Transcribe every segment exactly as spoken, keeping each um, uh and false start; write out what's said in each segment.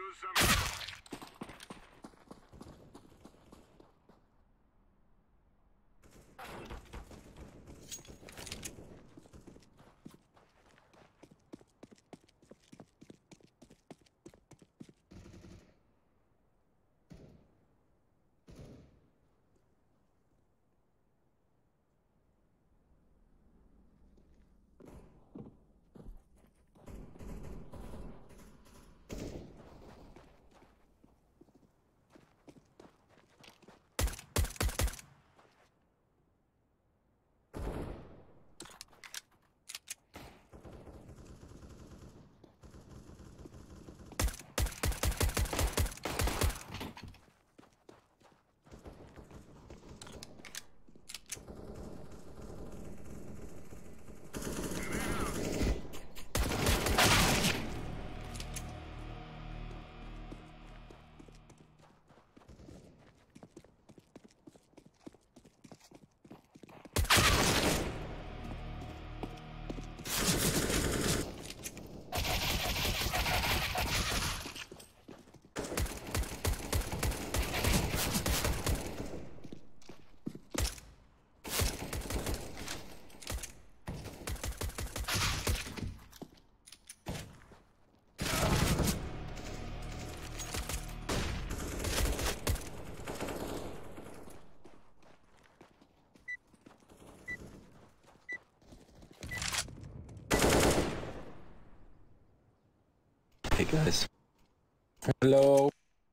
Hey guys. Hello.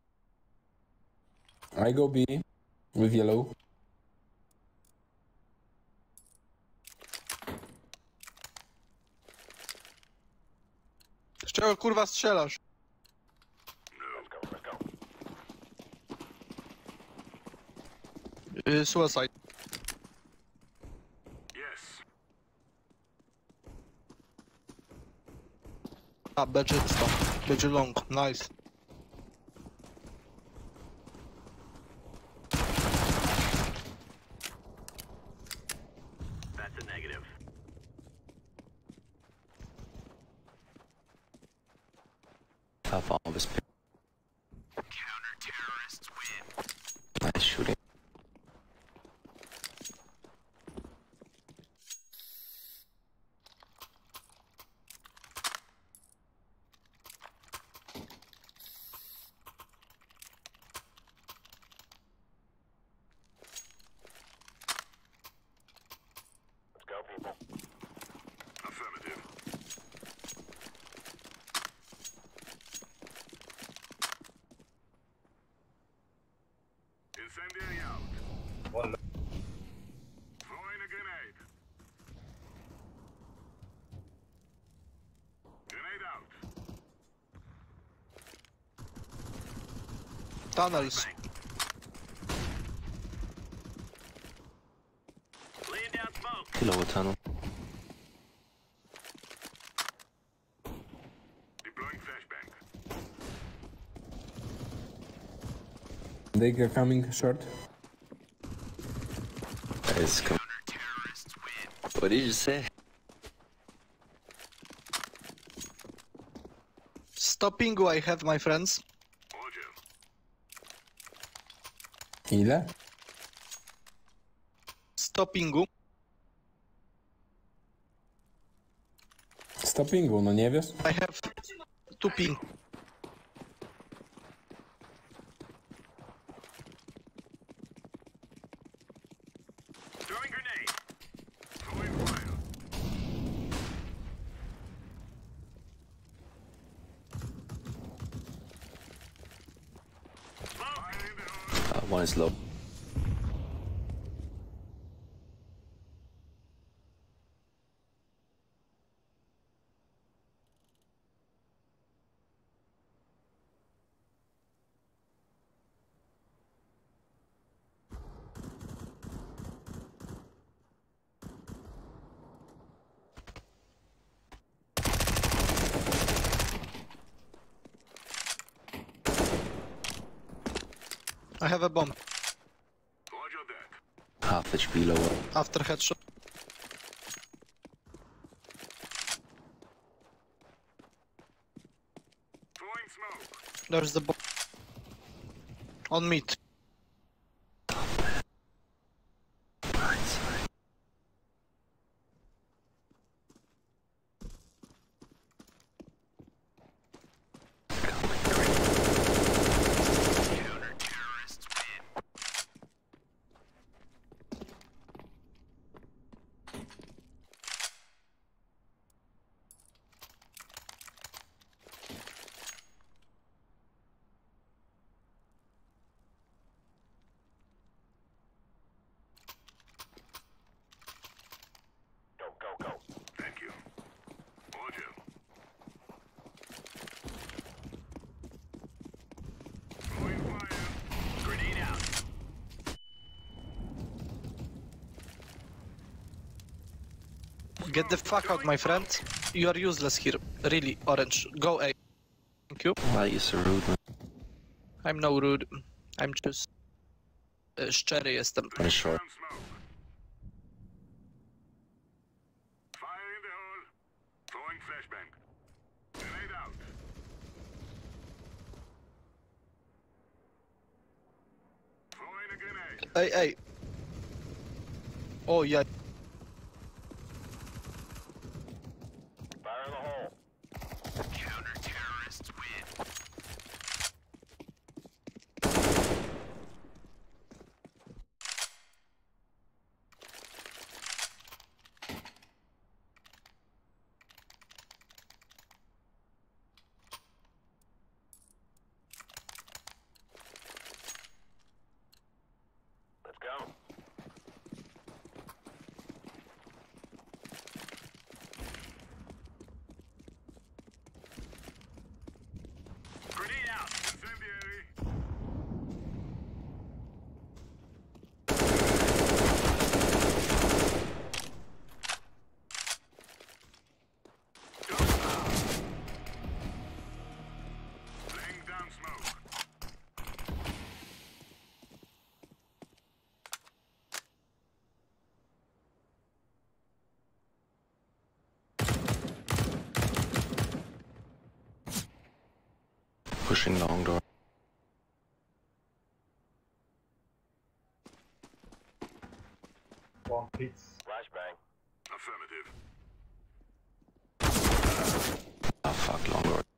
I go B with yellow. Z czego kurwa strzelasz? Yy, suicide. A, będzie to. Będzie long. Nice. That's a negative. Tough all this. Counter-terrorists win. Nice shooting. Go, people. Affirmative. Incendiary out. One. Throwing a grenade. Grenade out. Tunnels. Laying down smoke. Lower tunnel. Deploying flashbang. They are coming short. Guys, come. Counter-terrorists win. What did you say? Stoppingu I have, my friends. Roger. Ile? Stoppingu. Stoppingu, no nie wiesz? I have two ping. Throwing grenade. Throwing fire. Fire in the hole. Uh, one is low. I have a bomb. Roger that. Half H P lower. After headshot. Throwing smoke. There's the bomb. On meat. Right side. Counter-terrorists win. Go, go, go. Thank you. Roger. Throwing fire. Grenade out. Get the fuck out, my friend. You are useless here. Really, Orange. Go A. Thank you. Why are you so rude, man? I'm no rude. I'm just... e, Szczery jestem. I'm short. Down smoke. Fire in the hole. Throwing flashbang. Grenade out. Throwing a grenade. Ej, ej. O, ja... Fire in the hole. Counter-terrorists win. Let's go. Grenade out. Incendiary. Laying down smoke. Pushing long door. Flashbang. Affirmative. Ah, fuck, long door.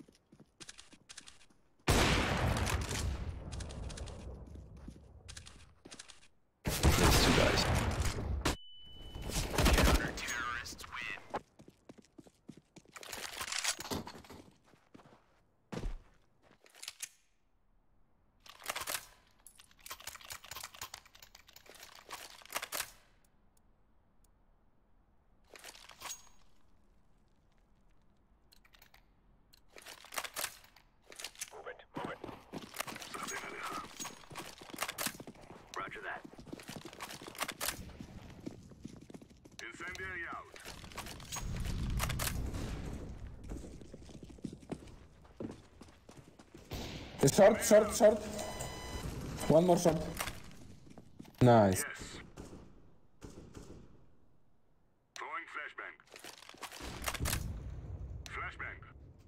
There's two guys. Counter-terrorists win. Move it, move it. Something in there. Roger that. Incendiary out. The short, short, short. One more short. Nice. Yes. Throwing flashbang. Flashbang.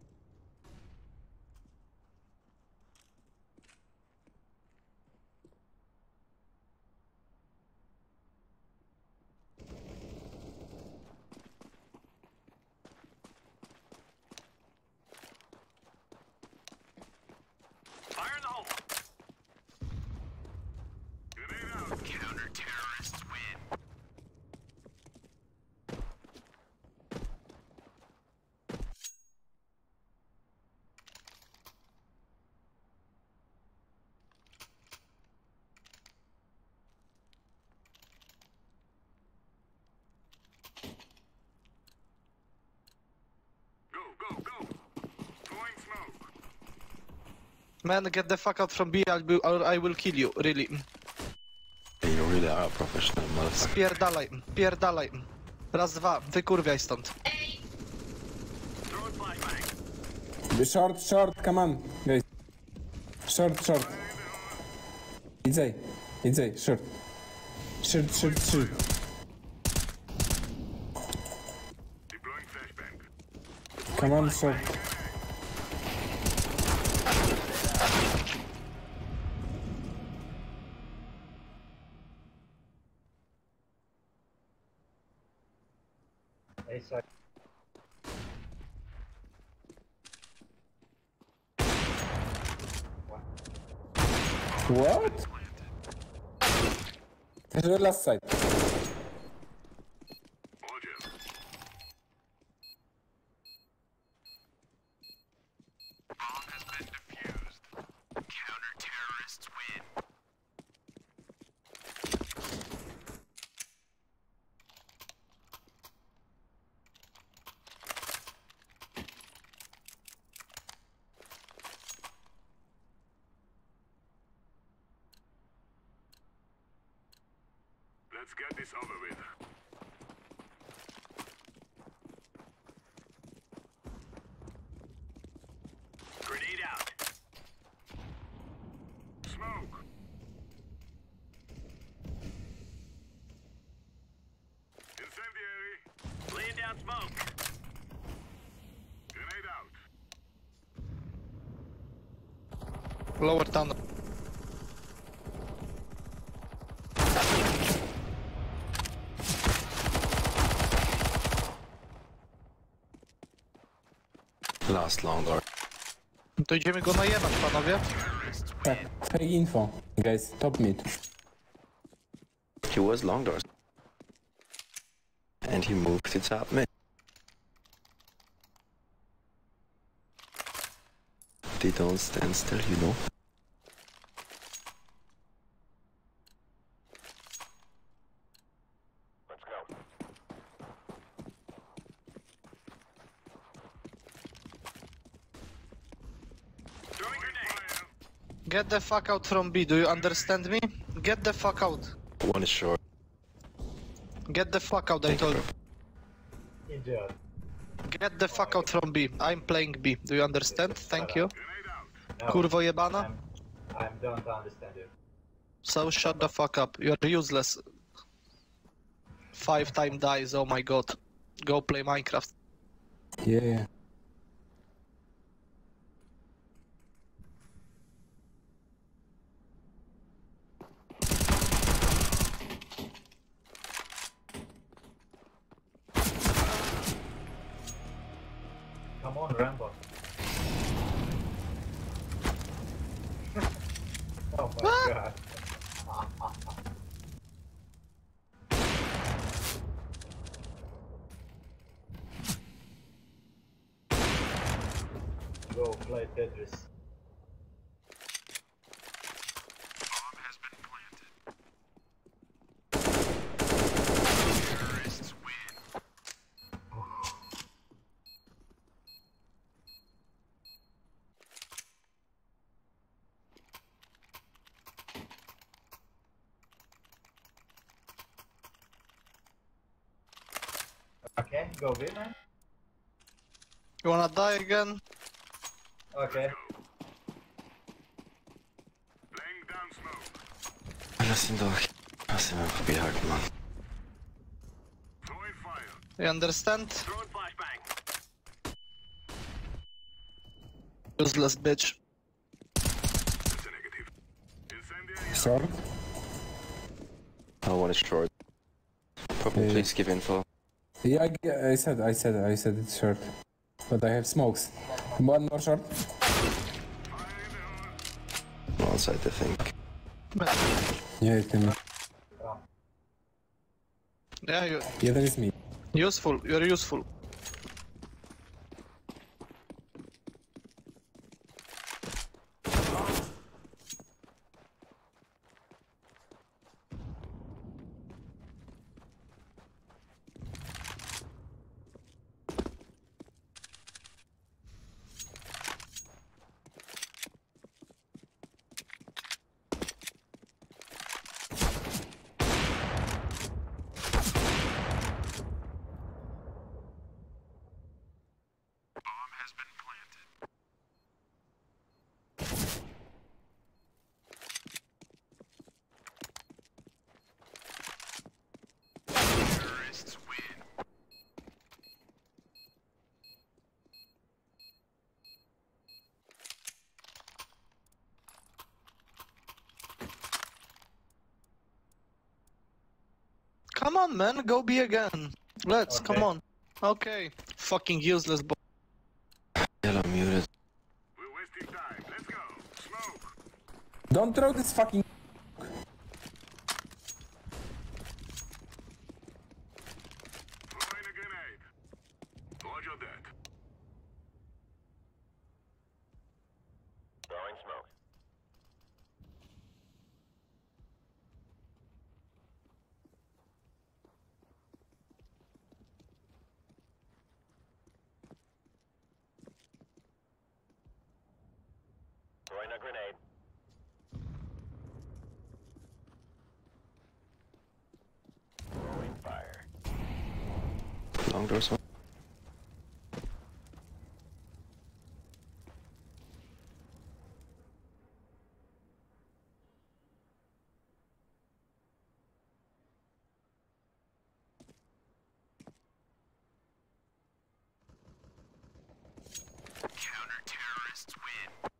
Fire in the hole. Grenade out. Counter-terrorists win. Go, go, go. Throwing smoke. Man, get the fuck out from B, I'll be, or I will kill you, really. You really are a professional motherfucker. Pierdalaj, pierdalaj. Raz, dwa, wykurwiaj stąd. Throwing flashbang. The short, short, come on, guys. Short, short. It's A. It's A, short. Short, short, short. Deploying flashbang. Come on, short. A side. What? There's the last side. Roger. Bomb has been defused. Counter-terrorists win. Let's get this over with. Grenade out. Smoke. Incendiary. Laying down smoke. Grenade out. Lower tunnel. Last long door. To idziemy go najebać, panowie. Tak, fake info. Guys, top mid. He was long doors. And he moved to top mid. They don't stand still, you know. Let's go. Throwing grenade. Fire. Get the fuck out from B, do you understand me? Get the fuck out. One is short. Get the fuck out, I Thank you, told you. bro. Injured. Get the fuck out from B. I'm playing B. Do you understand? Thank you. Grenade out. No, Kurwo jebana. I'm, I don't understand you. So shut the fuck up. You're useless. Five time dies, oh my god. Go play Minecraft. Yeah, yeah. Come on, Rambo. Oh my god. Go play Tetris. Bomb has been planted. Terrorists win. Okay, go B, man. You wanna die again? Okay. Laying down smoke. Lass ihn doch. Lass ihn einfach B haken, Mann. Throwing fire. You understand? Throwing flashbang. Useless bitch. That's a negative. Incendiary. Short. Oh, one is short. Purple, Yeah. please give info. Yeah, I, g- I said, I said, I said it's short. But I have smokes. One more short. Fire in the hole. One side, I think. Yeah, it can. Yeah, you Jeden jest mi. useful. You're useful. Bomb has been planted. Terrorists win. Come on, man. Go B again. Let's. Okay. Come on. Okay. Fucking useless bo- Yellow muted. We're wasting time. Let's go. Smoke. Don't throw this fucking. Throwing a grenade. Roger that. Throwing smoke. Throwing a grenade. Throwing fire. Long doors. Counter-terrorists win.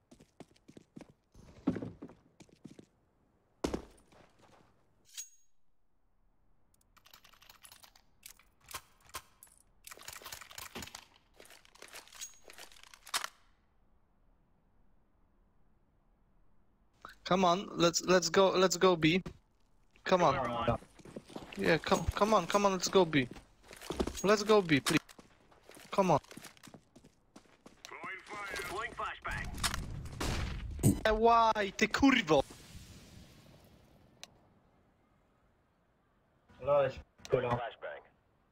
Come on, let's let's go let's go B. Come on. Uh, Yeah, come come on, come on, let's go B. Let's go B, please. Come on. Throwing fire. Deploying flashbang. Eh, Why? Ty kurwo! Lol, cool down. Flashbang.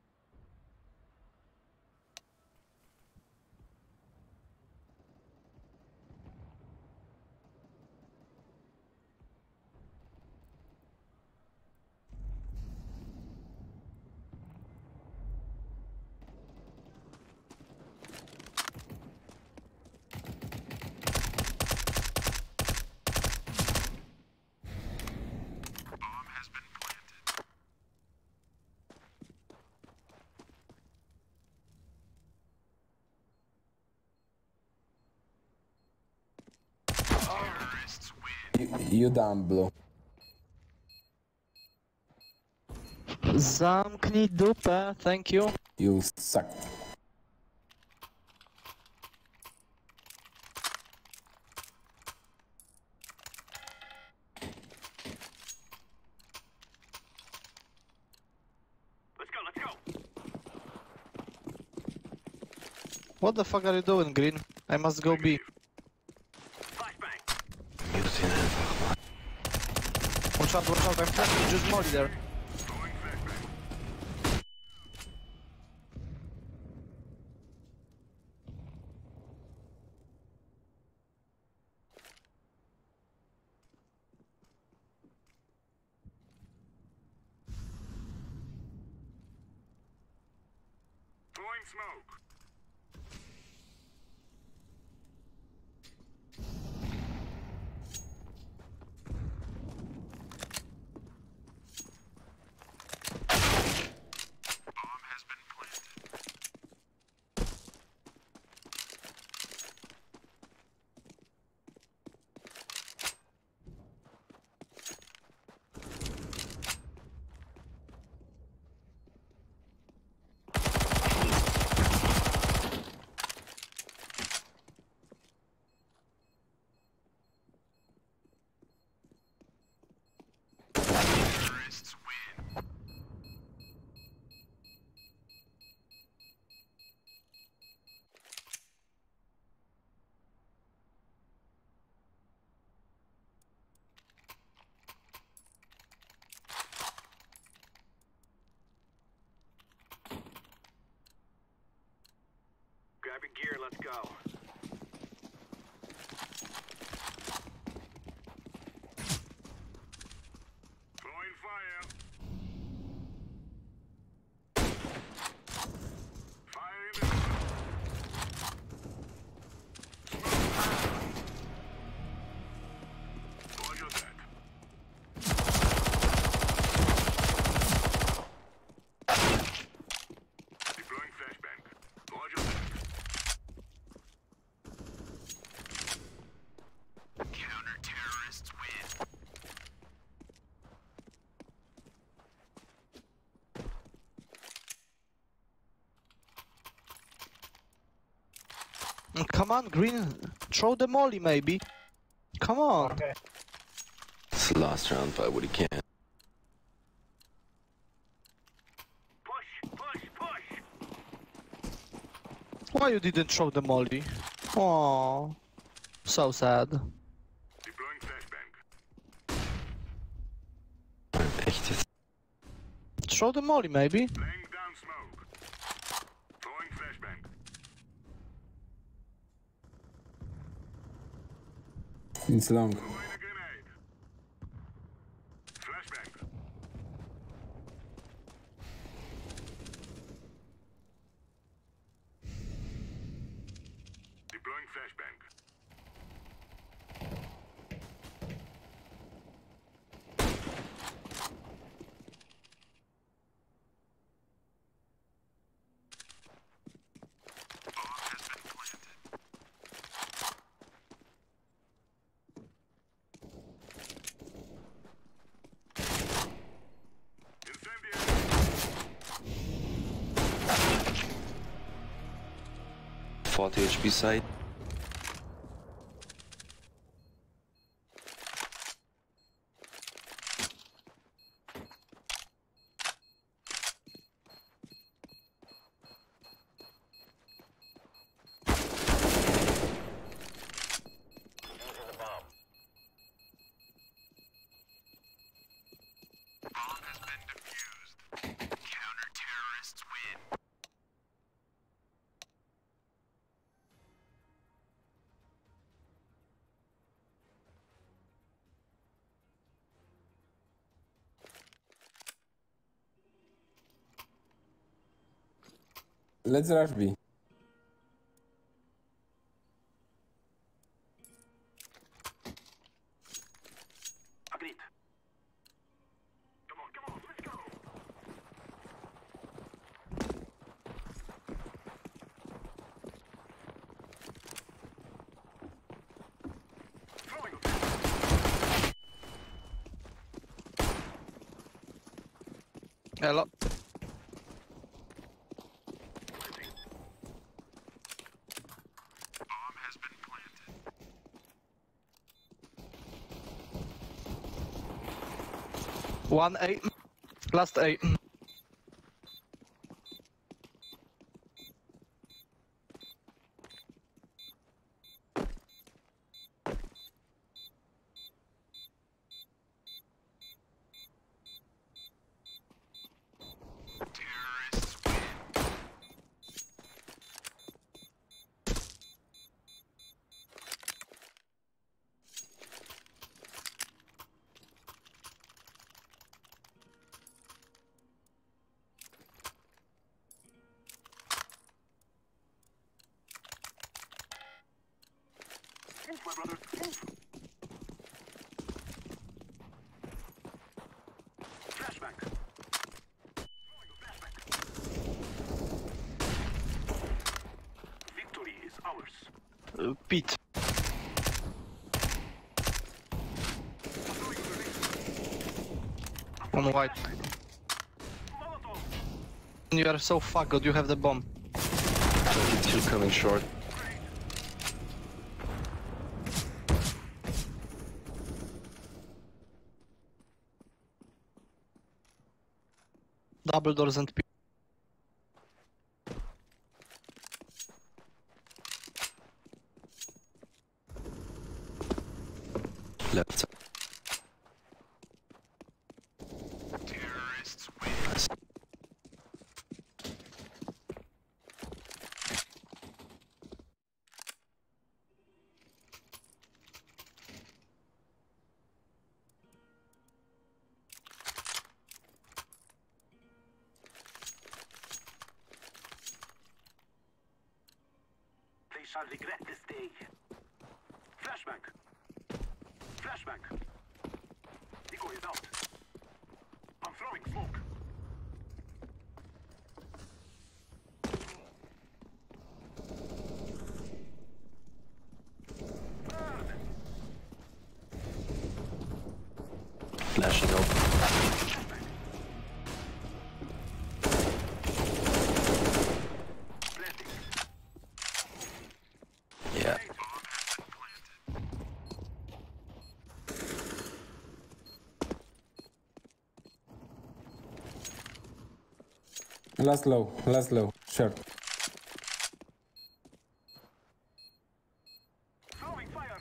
Bomb has been planted. Terrorists win. You, you dumb blue. Zamknij dupę, thank you. You suck. Let's go, let's go. What the fuck are you doing, Green? I must go B. Flashbang. Muted in and fuck. Watch out, watch out, I'm flashing, just molly there. Throwing flashbang. Throwing smoke. Bomb has been planted. Terrorists win. Grabbing gear, let's go. Throwing fire. Fire in the Roger that. Deploying flashbang. Roger that. Come on, green. Throw the molly, maybe. Come on. Okay. It's the last round, but what he can. Push, push, push. Why you didn't throw the molly? Oh, so sad. Deploying flashbang. Echt jetzt. Throw the molly, maybe. Laying down smoke. Throwing flashbang. It's long. Throwing a grenade. Flashbang. Deploying flashbang. forty H P side. Bomb has been defused. Counter-terrorists win. Let's rush B. Agreed. Come on, come on, let's go. Throwing a Hello. Bomb has been planted. One A. Last A. Terrorists win. move, my brother. Move. Flashback. Throwing a flashback. Victory is ours. Uh, Pete. Throwing a grenade. On white. Molotov. You are so fucked, you have the bomb. twenty-two coming short. Double doors and P. Left side. Terrorists win. Nice. They shall regret this day. Flashback. Flashback. Nico is out. I'm throwing smoke. Burn. Flashing out. Planting. Last low, last low, short. Throwing fire.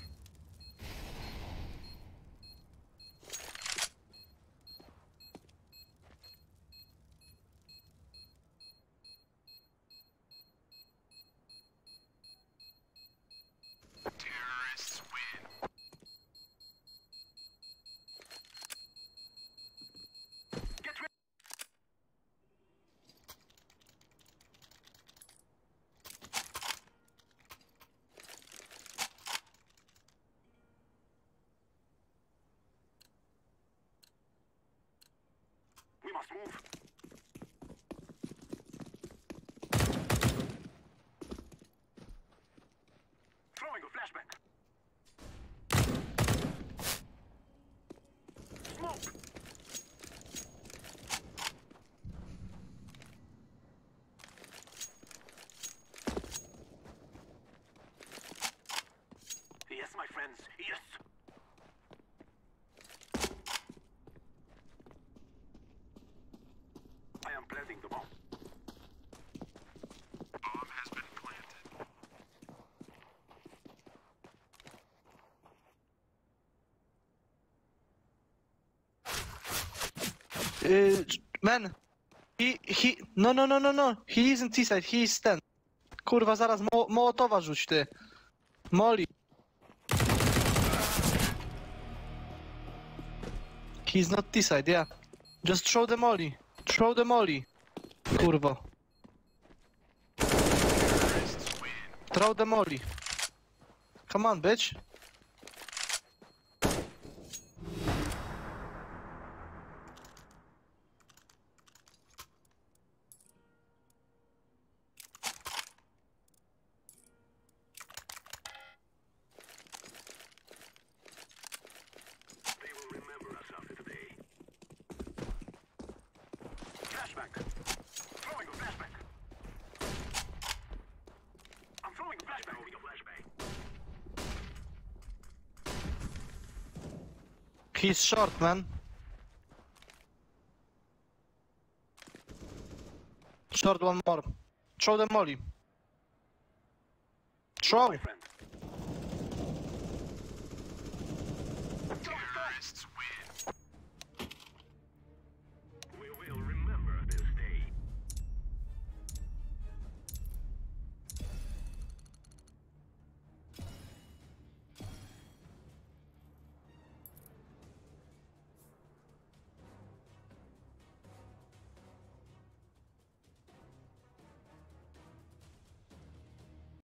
Terrorists win. Get ready. We must move. Throwing a flashbang. Smoke. Yes, my friends, yes. I am planting the bomb. Bomb has been planted. Uh, man, he, he, no, no, no, no, no, he isn't T-side, he is ten. Kurwa, zaraz mo Mołotowa rzuć, ty. Molly. He's not T-side, yeah. Just throw the molly. Throw the molly. Kurwa. Terrorists win. Throw the molly. Come on, bitch. They will remember us after today. Flashback. Throwing a flashback. I'm throwing a flashback. Throwing a flashbang. He's short, man. Short one more. Throw the molly. Throw. My friend. Terrorists win.